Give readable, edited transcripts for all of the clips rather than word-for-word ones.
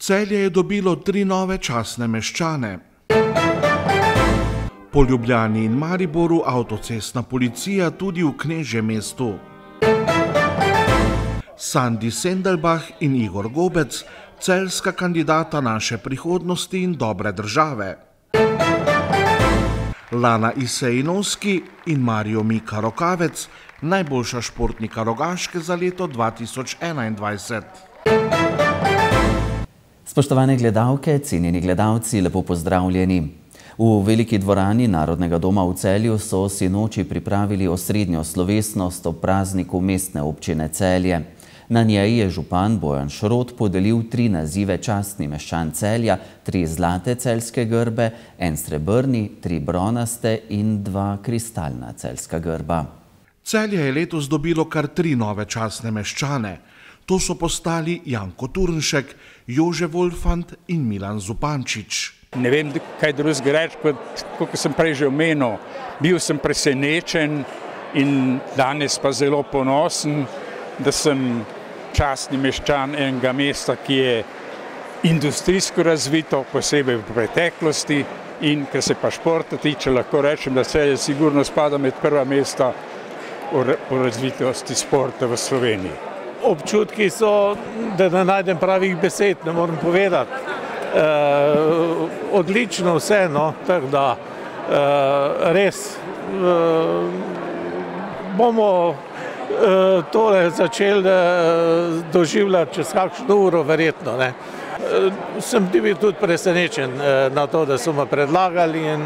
Celje je dobilo 3 nove častne meščane. Po Ljubljani in Mariboru avtocestna policija tudi v Knežjem mestu. Sandi Sendelbach in Igor Gobec, celjska kandidata Naše prihodnosti in dobre države. Lana Isejnovski in Mario Mika Rokavec, najboljša športnika Rogaške za leto 2021. Spoštovane gledalke, cenjeni gledalci, lepo pozdravljeni. V veliki dvorani Narodnega doma v Celju so sinoči pripravili osrednjo slovesnost ob prazniku mestne občine Celje. Na njej je župan Bojan Šrot podelil 3 nazive častni meščan Celja, 3 zlate celjske grbe, 1 srebrni, 3 bronaste in 2 kristalna celjska grba. Celje je letos dobilo kar 3 nove častne meščane. To so postali Janko Turnšek, Jože Wolfant in Milan Zupančič. Ne vem, kaj drugega reči, kot sem prej že omenil. Bil sem presenečen in danes pa zelo ponosen, da sem častni meščan enega mesta, ki je industrijsko razvito, posebej v preteklosti, in kar se pa športa tiče, lahko rečem, da Celje sigurno spada med prva mesta po razvitosti športa v Sloveniji. Občutki so, da ne najdem pravih besed, ne moram povedati. Odlično vse, no, tako da res bomo tole začeli doživljati čez kakšno uro, verjetno. Sem bil tudi presenečen na to, da so me predlagali in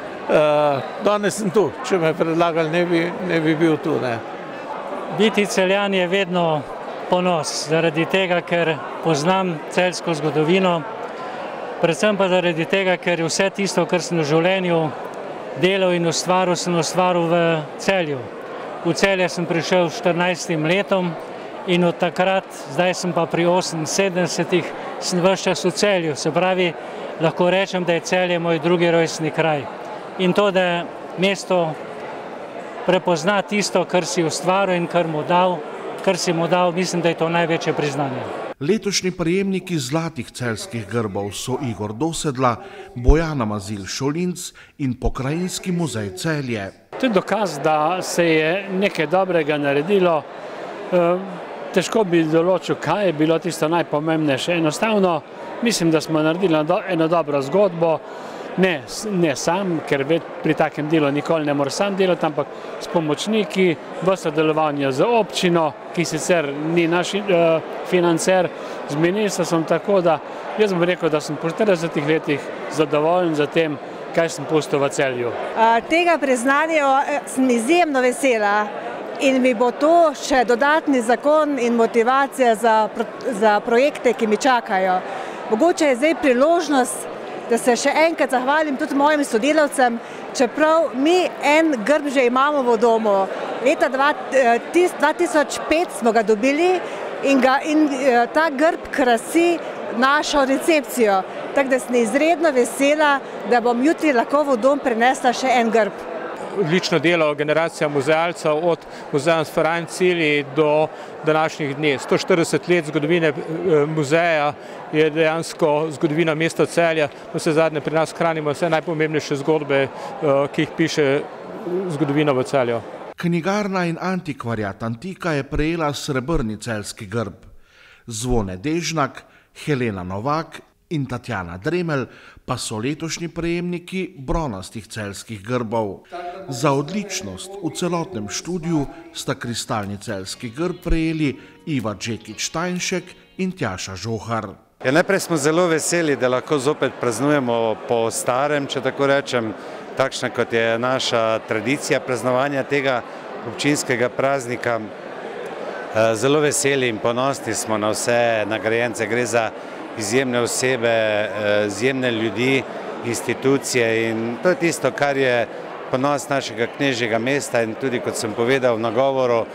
danes sem tu. Če me predlagali, ne bi bil tu. Biti Celjan je vedno ponos, zaradi tega, ker poznam celjsko zgodovino, predvsem pa zaradi tega, ker je vse tisto, kar sem v življenju delal in ustvaril, sem ustvaril v Celju. V Celje sem prišel s 14 letom in od takrat, zdaj sem pa pri 78, sem ves čas v Celju. Se pravi, lahko rečem, da je Celje moj drugi rojstni kraj. In to, da mesto prepozna tisto, kar si ustvaril in kar si mu dal, mislim, da je to največje priznanje. Letošnji prejemniki zlatih celjskih grbov so Igor Dosedla, Bojana Mazil-Šolinc in Pokrajinski muzej Celje. To je dokaz, da se je nekaj dobrega naredilo. Težko bi določil, kaj je bilo tisto najpomembnejše. Enostavno mislim, da smo naredili eno dobro zgodbo. Ne sam, ker pri takem delu nikoli ne more sam delati, ampak s pomočniki v sodelovanju z občino, ki sicer ni naš financer, z ministrstvom, tako da jaz bom rekel, da sem po 40 letih zadovoljen za tem, kaj sem pustil v Celju. Tega priznanja sem izjemno vesela in mi bo to še dodatni zagon in motivacija za projekte, ki mi čakajo. Mogoče je zdaj priložnost, da se še enkrat zahvalim tudi mojim sodelavcem, čeprav mi en grb že imamo v domu. Leta 2005 smo ga dobili in ta grb krasi našo recepcijo. Tako da sem izredno vesela, da bom jutri lahko v dom prinesla še en grb. Odlično delo generacija muzealcev od muzeja Franc Cilji do današnjih dni. 140 let zgodovine muzeja je dejansko zgodovina mesta Celja. Vse zadnje pri nas hranimo vse najpomembnejše zgodbe, ki jih piše zgodovina v Celju. Knjigarna in antikvariat Antika je prejela srebrni celjski grb. Zvone Dežnak, Helena Novak in Tatjana Dremelj pa so letošnji prejemniki bronastih celjskih grbov. Za odličnost v celotnem študiju sta kristalni celjski grb prejeli Iva Džekić-Tajnšek in Tjaša Žohar. Najprej smo zelo veseli, da lahko zopet praznujemo po starem, če tako rečem, takšna kot je naša tradicija praznovanja tega občinskega praznika. Zelo veseli in ponosni smo na vse nagrajence, gre za izjemne osebe, izjemne ljudi, institucije in to je tisto, kar je ponos našega knežjega mesta in tudi, kot sem povedal v nagovoru,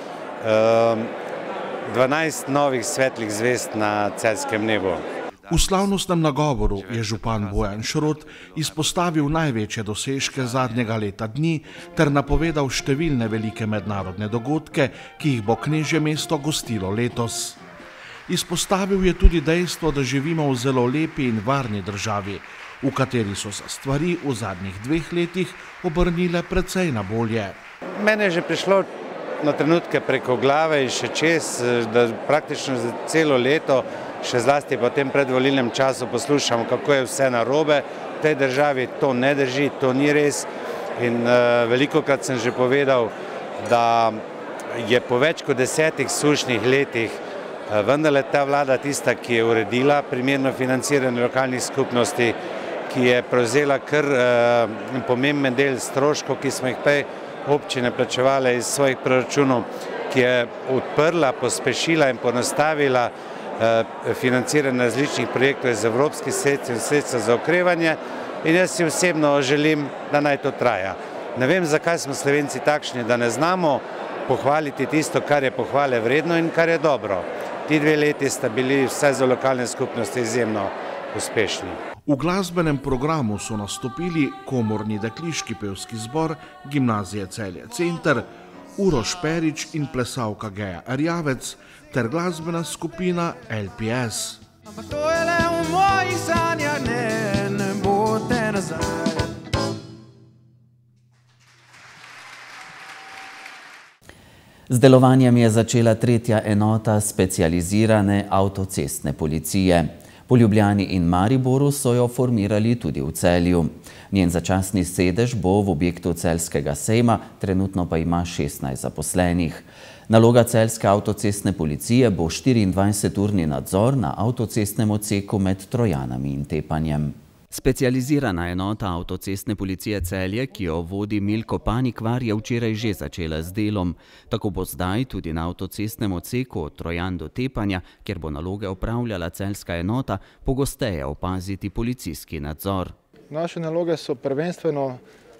12 novih svetlih zvezd na celjskem nebu. V slavnostnem nagovoru je župan Bojan Šrot izpostavil največje dosežke zadnjega leta dni ter napovedal številne velike mednarodne dogodke, ki jih bo Knežje mesto gostilo letos. Izpostavil je tudi dejstvo, da živimo v zelo lepi in varni državi, v kateri so se stvari v zadnjih 2 letih obrnile precej na bolje. Mene je že prišlo na trenutke preko glave in še čez, da praktično za celo leto, še zlasti po tem predvolilnem času poslušam, kako je vse narobe. V tej državi to ne drži, to ni res in velikokrat sem že povedal, da je po več kot 10 sušnih letih vendarle ta vlada tista, ki je uredila primerno financiranje lokalnih skupnosti, ki je prevzela kar pomemben del stroškov, ki smo jih prej občine plačevale iz svojih proračunov, ki je odprla, pospešila in ponastavila financiranje različnih projektov iz evropskih sredstev in sredstev za okrevanje in jaz si osebno želim, da naj to traja. Ne vem, zakaj smo Slovenci takšni, da ne znamo pohvaliti tisto, kar je pohvale vredno in kar je dobro. Ti 2 leti sta bili vsaj za lokalne skupnosti izjemno uspešni. V glasbenem programu so nastopili komorni dekliški pevski zbor Gimnazije Celje Center, Uroš Perič in plesalka Geja Erjavec ter glasbena skupina LPS. Ampak to je le v mojih sanjah, ne bo te nazaj. Z delovanjem je začela 3. enota specializirane avtocestne policije. Po Ljubljani in Mariboru so jo formirali tudi v Celju. Njen začasni sedež bo v objektu Celjskega sejma, trenutno pa ima 16 zaposlenih. Naloga celjske avtocestne policije bo 24-urni nadzor na avtocestnem odseku med Trojanami in Tepanjem. Specializirana enota avtocestne policije Celje, ki jo vodi Milko Panikvar, je včeraj že začela z delom. Tako bo zdaj tudi na avtocestnem odseku od Trojan do Tepanja, kjer bo naloge opravljala celjska enota, pogosteje opaziti policijski nadzor. Naše naloge so prvenstveno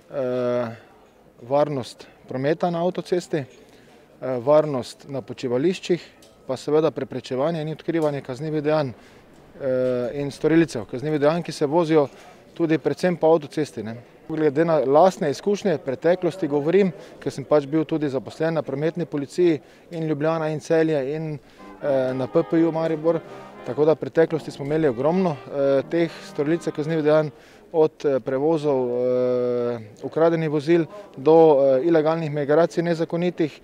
varnost prometa na avtocesti, varnost na počivališčih, pa seveda preprečevanje in odkrivanje kaznivih dejanj in storilcev kaznivih dejanj, ki se vozijo tudi predvsem po avtocesti. Glede na lastne izkušnje, preteklosti govorim, ker sem pač bil tudi zaposlen na prometni policiji in Ljubljana in Celje in na PPU Maribor, tako da v preteklosti smo imeli ogromno teh storilcev kaznivih dejanj, od prevozov ukradenih vozil do ilegalnih migracij nezakonitih.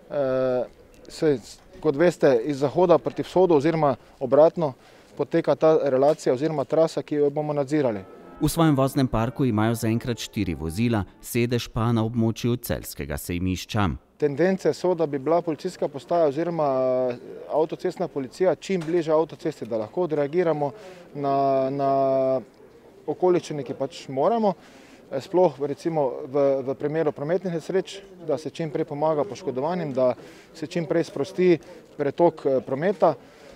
Kot veste, iz zahoda proti vzhodu oziroma obratno poteka ta relacija oziroma trasa, ki jo bomo nadzirali. V svojem voznem parku imajo zaenkrat 4 vozila, sedež pa na območju Celjskega sejmišča. Tendence so, da bi bila policijska postaja oziroma avtocestna policija čim bliže avtocesti, da lahko odreagiramo na okoliščine, ki pač moramo. Sploh recimo v primeru prometnih nesreč, da se čim prej pomaga poškodovanim, da se čim prej sprosti pretok prometa.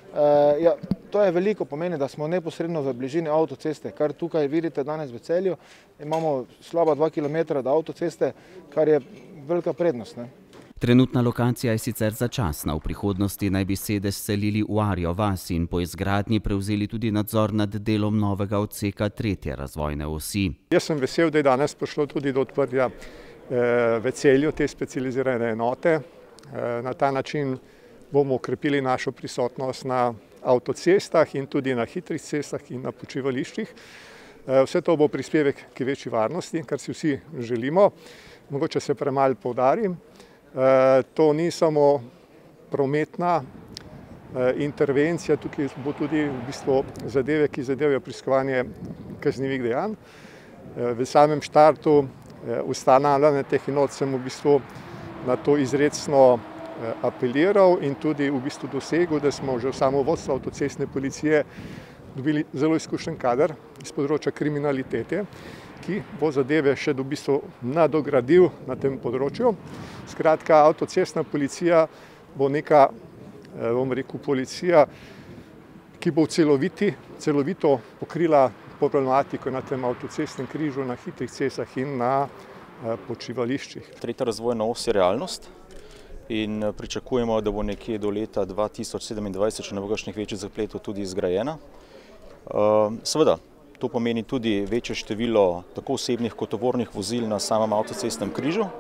To je veliko pomeni, da smo neposredno v bližini avtoceste, kar tukaj vidite danes v Celju. Imamo slaba 2 km do avtoceste, kar je velika prednost. Trenutna lokacija je sicer začasna, v prihodnosti naj bi sedež selili v Arjo vas in po izgradnji prevzeli tudi nadzor nad delom novega odseka 3. razvojne osi. Jaz sem vesel, da je danes prišlo tudi do odprtja v Celju te specializirane enote. Na ta način bomo okrepili našo prisotnost na avtocestah in tudi na hitrih cestah in na počivališčih. Vse to bo prispevek k večji varnosti, kar si vsi želimo. Mogoče se premalo poudarim. To ni samo prometna intervencija, tukaj bo tudi v bistvu zadeve, ki zadevajo preiskovanje kaznivih dejanj. V samem štartu ustanavljanja teh enot sem v bistvu na to izrecno apeliral in tudi v bistvu dosegel, da smo že v samo vodstvo avtocestne policije dobili zelo izkušen kader iz področja kriminalitete, ki bo zadeve še v bistvu nadogradil na tem področju. Skratka, avtocestna policija bo neka, bom rekel, policija, ki bo celovito pokrila problematiko na tem avtocestnem križu, na hitrih cestah in na počivališčih. 3. razvojna os je realnost in pričakujemo, da bo nekje do leta 2027, če ne bo kakšnih večjih zapletov, tudi zgrajena. Seveda, to pomeni tudi večje število tako osebnih kot tovornih vozil na samem avtocestnem križu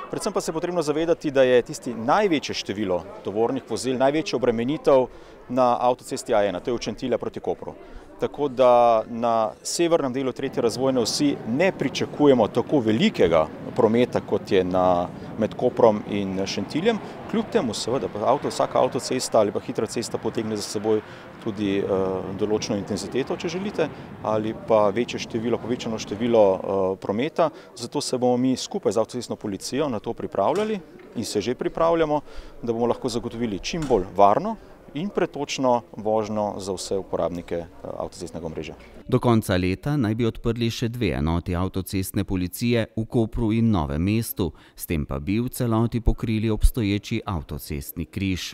Predvsem pa se je potrebno zavedati, da je tisti največje število tovornih vozil, največja obremenitev na avtocesti A1, to je od Šentilja proti Kopru. Tako da na severnem delu 3. razvojne osi ne pričakujemo tako velikega prometa, kot je med Koprom in Šentiljem. Kljub temu seveda vsaka avtocesta ali pa hitra cesta potegne za seboj tudi določeno intenziteto, če želite, ali pa povečano število prometa. Zato se bomo mi skupaj z avtocestno policijo na to pripravljali in se že pripravljamo, da bomo lahko zagotovili čim bolj varno in pretočno vožnjo za vse uporabnike avtocestnega omrežja. Do konca leta naj bi odprli še 2 enoti avtocestne policije v Kopru in Novem mestu, s tem pa bi v celoti pokrili obstoječi avtocestni križ.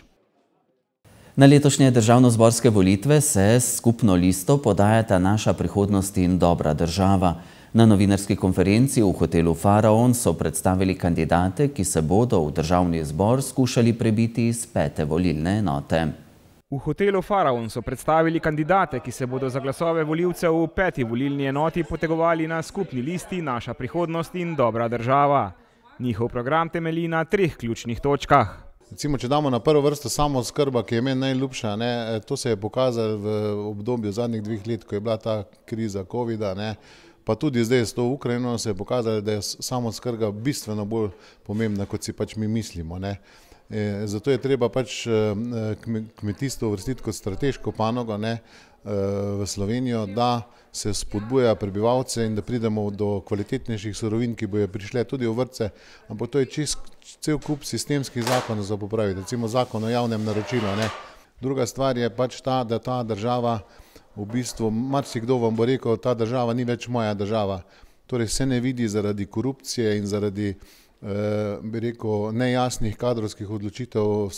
Na letošnje državnozborske volitve se s skupno listo podajata Naša prihodnost in Dobra država. Na novinarski konferenci v hotelu Faraon so predstavili kandidate, ki se bodo v državni zbor skušali prebiti iz 5. volilne enote. V hotelu Faraon so predstavili kandidate, ki se bodo za glasove volivcev v 5. volilni enoti potegovali na skupni listi Naša prihodnost in Dobra država. Njihov program temelji na 3 ključnih točkah. Recimo, če damo na prvo vrsto samooskrba, ki je meni najljubša, to se je pokazalo v obdobju zadnjih 2 let, ko je bila ta kriza covida, pa tudi zdaj s to Ukrajino se je pokazalo, da je samooskrba bistveno bolj pomembna, kot si pač mi mislimo. Zato je treba pač kmetijstvo uvrstiti kot strateško panogo v Slovenijo, da se spodbuja prebivalce in da pridemo do kvalitetnejših surovin, ki bojo prišle tudi v vrtce, ampak to je cel kup sistemskih zakonov za popraviti, recimo zakon o javnem naročilu. Druga stvar je pač ta, da ta država, v bistvu marsikdo vam bo rekel, ta država ni več moja država. Torej se ne vidi zaradi korupcije in zaradi bi rekel, nejasnih kadrovskih odločitev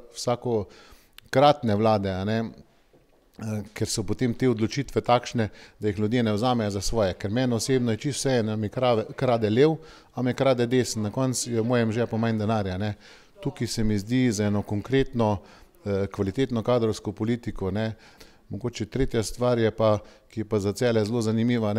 vsakokratne vlade, ker so potem te odločitve takšne, da jih ljudje ne vzamejo za svoje. Ker meni osebno je čisto vseeno, mi krade lev, a me krade desen, na koncu je v mojem žepu manj denarja. Tukaj se mi zdi za eno konkretno, kvalitetno kadrovsko politiko. Mogoče tretja stvar je pa, ki je pa za Celje zelo zanimiva,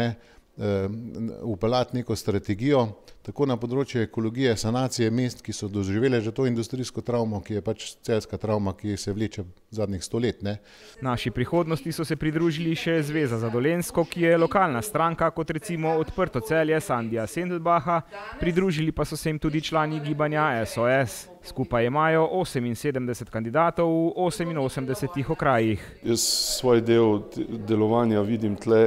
upeljati neko strategijo, tako na področju ekologije, sanacije mest, ki so doživele že to industrijsko travmo, ki je pač celjska travma, ki se vleče zadnjih 100 let. Naši prihodnosti so se pridružili še Zveza za Dolenjsko, ki je lokalna stranka, kot recimo Odprto Celje Sandija Sendelbaha, pridružili pa so se jim tudi člani gibanja SOS. Skupaj imajo 78 kandidatov v 88 okrajih. Jaz svoj del delovanja vidim tle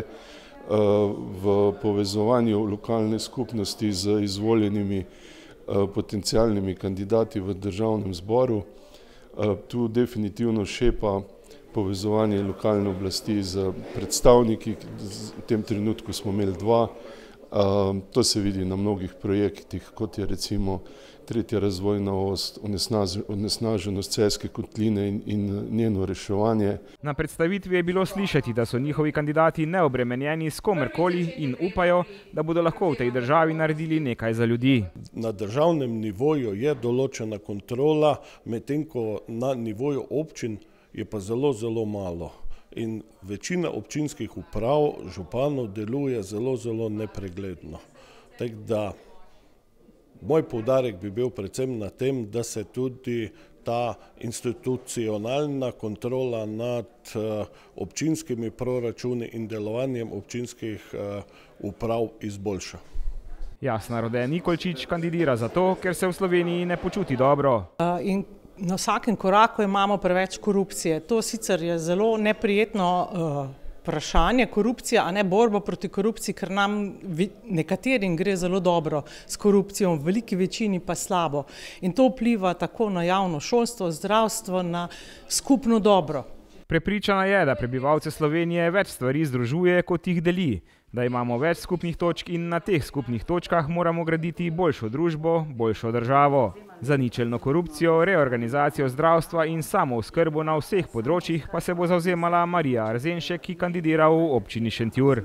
v povezovanju lokalne skupnosti z izvoljenimi potencialnimi kandidati v državnem zboru. Tu definitivno šepa povezovanje lokalne oblasti z predstavniki, v tem trenutku smo imeli 2. To se vidi na mnogih projektih, kot je recimo 3. razvojna os, onesnaženost Celjske kotline in njeno reševanje. Na predstavitvi je bilo slišati, da so njihovi kandidati neobremenjeni s komerkoli in upajo, da bodo lahko v tej državi naredili nekaj za ljudi. Na državnem nivoju je določena kontrola, medtem ko na nivoju občin je pa zelo, zelo malo. In večina občinskih uprav, županov deluje zelo, zelo nepregledno. Tako da moj poudarek bi bil predvsem na tem, da se tudi ta institucionalna kontrola nad občinskimi proračuni in delovanjem občinskih uprav izboljša. Jasna Rode Nikolčič kandidira zato, ker se v Sloveniji ne počuti dobro. Na vsakem koraku imamo preveč korupcije. To sicer je zelo neprijetno vprašanje, korupcija, a ne borba proti korupciji, ker nam nekaterim gre zelo dobro s korupcijo, v veliki večini pa slabo. In to vpliva tako na javno šolstvo, zdravstvo, na skupno dobro. Prepričana je, da prebivalce Slovenije več stvari združuje, kot jih deli. Da imamo več skupnih točk in na teh skupnih točkah moramo graditi boljšo družbo, boljšo državo. Za ničelno korupcijo, reorganizacijo zdravstva in samooskrbo na vseh področjih pa se bo zavzemala Marija Arzenšek, ki kandidira v občini Šentjur.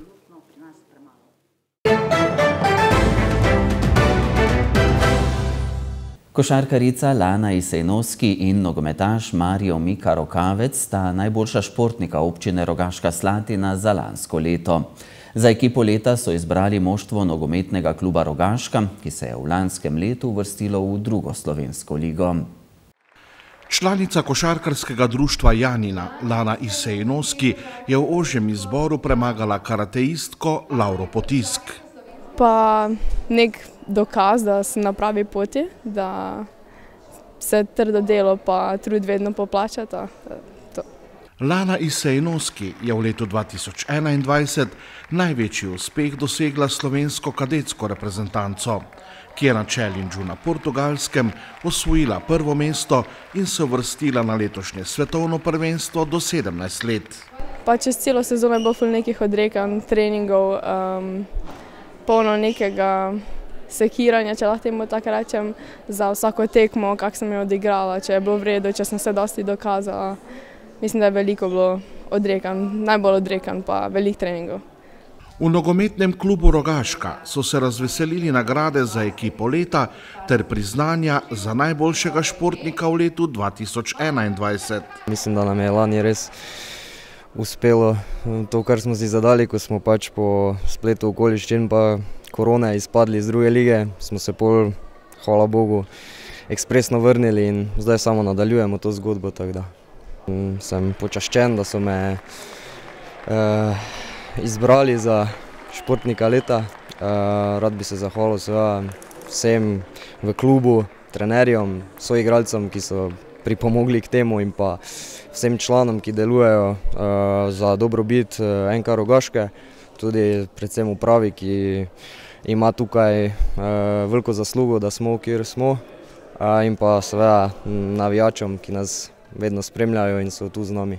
Košarkarica Lana Isejnovski in nogometaš Mario Mika Rokavec sta najboljša športnika občine Rogaška Slatina za lansko leto. Za ekipo leta so izbrali moštvo nogometnega kluba Rogaška, ki se je v lanskem letu uvrstilo v drugo slovensko ligo. Članica košarkarskega društva Janina, Lana Isejnovski, je v ožjem izboru premagala karateistko Lauro Potisk. Pa nek dokaz, da sem na pravi poti, da se trdo delo pa trud vedno poplačata. Lana Isejnovski je v letu 2021 največji uspeh dosegla slovensko kadetsko reprezentanco, ki je na challengeu na Portugalskem osvojila prvo mesto in se uvrstila na letošnje svetovno prvenstvo do 17 let. Pa čez celo sezono je bilo ful nekih odrekanj, treningov, polno nekega sekiranja, če lahko temu tako rečem, za vsako tekmo, kak sem jo odigrala, če je bilo v redu, če sem se dosti dokazala. Mislim, da je veliko bilo odrekanj, najbolj odrekanj pa veliko treningov. V nogometnem klubu Rogaška so se razveselili nagrade za ekipo leta ter priznanja za najboljšega športnika v letu 2021. Mislim, da nam je lani res uspelo to, kar smo si zadali, ko smo pač po spletu okoliščin pa korone izpadli iz druge lige, smo se pol, hvala Bogu, ekspresno vrnili in zdaj samo nadaljujemo to zgodbo, tako da. Sem počaščen, da so me izbrali za športnika leta. Rad bi se zahvalil vsem v klubu, trenerjem, soigralcem, ki so pripomogli k temu in pa vsem članom, ki delujejo za dobrobit NK Rogaške, tudi predvsem upravi, ki ima tukaj veliko zaslugo, da smo, kjer smo, in pa seveda navijačem, ki nas vedno spremljajo in so tu z nami.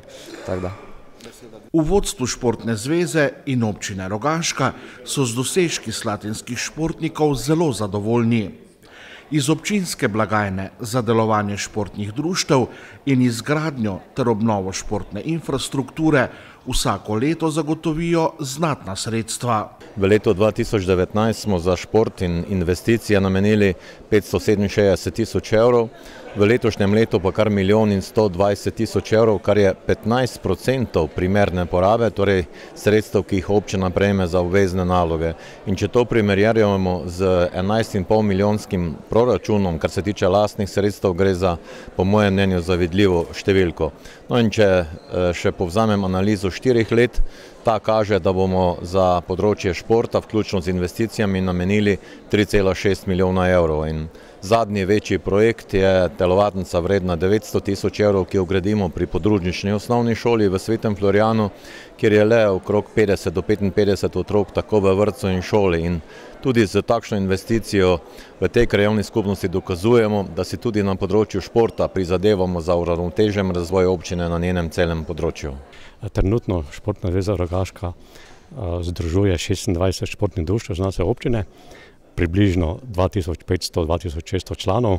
V vodstvu Športne zveze in občine Rogaška so z dosežki slatinskih športnikov zelo zadovoljni. Iz občinske blagajne za delovanje športnih društev in izgradnjo ter obnovo športne infrastrukture vsako leto zagotovijo znatna sredstva. V letu 2019 smo za šport in investicije namenili 567 000 evrov, v letošnjem letu pa kar 1 120 000 evrov, kar je 15% primerne porabe, torej sredstev, ki jih občina prejme za obvezne naloge. In če to primerjamo z 11,5 milijonskim proračunom, kar se tiče lastnih sredstev, gre za, po mojem mnenju, zavidljivo številko. No in če še povzamem analizo 4 let, ta kaže, da bomo za področje športa, vključno z investicijami, namenili 3,6 milijona evrov. In zadnji večji projekt je telovadnica vredna 900 000 evrov, ki jo gradimo pri podružnični osnovni šoli v Svetem Florijanu, kjer je le okrog 50 do 55 otrok tako v vrtcu in šoli. In tudi z takšno investicijo v tej krajevni skupnosti dokazujemo, da si tudi na področju športa prizadevamo za uravnotežen razvoj občine na njenem celem področju. Trenutno Športna zveza Rogaška združuje 26 športnih društev z naše občine, približno 2500-2600 članov.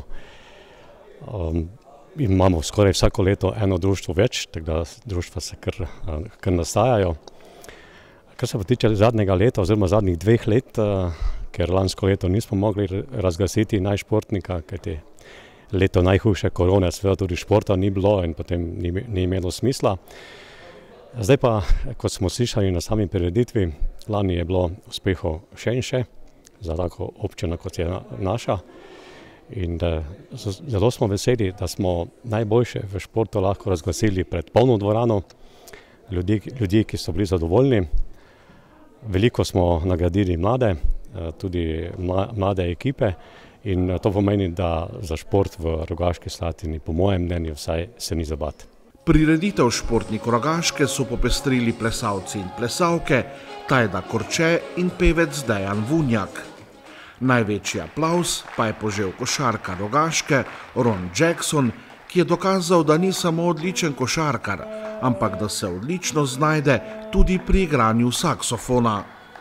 Imamo skoraj vsako leto eno društvo več, tako da društva se kar nastajajo. Kar se pa tiče zadnjega leta oziroma zadnjih 2 let, ker lansko leto nismo mogli razglasiti najšportnika, kajti leto najhujše korone, seveda tudi športa ni bilo in potem ni imelo smisla. Zdaj pa, kot smo slišali na sami prireditvi, lani je bilo uspehov še in še za tako občino, kot je naša. In zelo smo veseli, da smo najboljše v športu lahko razglasili pred polno dvorano, ljudi, ki so bili zadovoljni. Veliko smo nagradili mlade, tudi mlade ekipe in to pomeni, da za šport v Rogaški Slatini, po mojem mnenju, vsaj se ni za bati. Prireditev Športnik Rogaške so popestrili plesalci in plesalke, Tajda Korče in pevec Dejan Vunjak. Največji aplavz pa je požel košarkar Rogaške Ron Jackson, ki je dokazal, da ni samo odličen košarkar, ampak da se odlično znajde tudi pri igranju saksofona.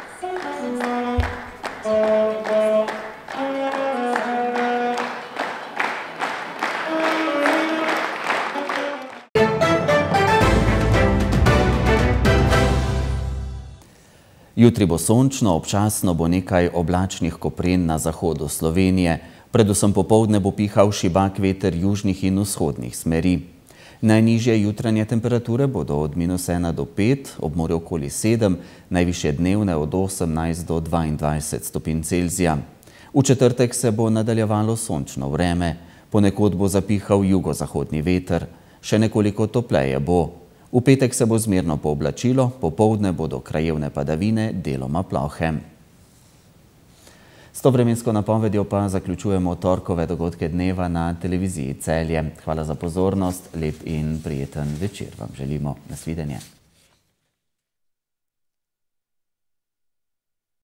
Jutri bo sončno, občasno bo nekaj oblačnih kopren na zahodu Slovenije. Predvsem popoldne bo pihal šibak veter južnih in vzhodnih smeri. Najnižje jutranje temperature bodo od -1 do 5, ob morju okoli 7, najvišje dnevne od 18 do 22 stopinj Celzija. V četrtek se bo nadaljevalo sončno vreme, ponekod bo zapihal jugozahodni veter, še nekoliko topleje bo. V petek se bo zmerno pooblačilo, popoldne bodo krajevne padavine, deloma plohe. S to vremensko napovedjo pa zaključujemo torkove dogodke dneva na televiziji Celje. Hvala za pozornost, lep in prijeten večer vam želimo. Nasvidenje.